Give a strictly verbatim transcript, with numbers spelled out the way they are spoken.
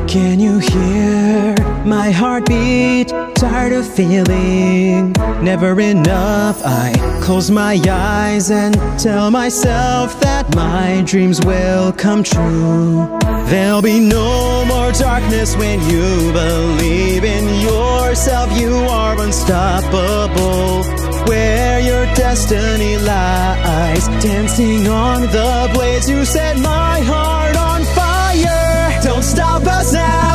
Can you hear my heartbeat? Tired of feeling never enough. I close my eyes and tell myself that my dreams will come true. There'll be no more darkness when you believe in yourself. You are unstoppable. Where your destiny lies, dancing on the blades, you set my heart on fire. Don't stop us now.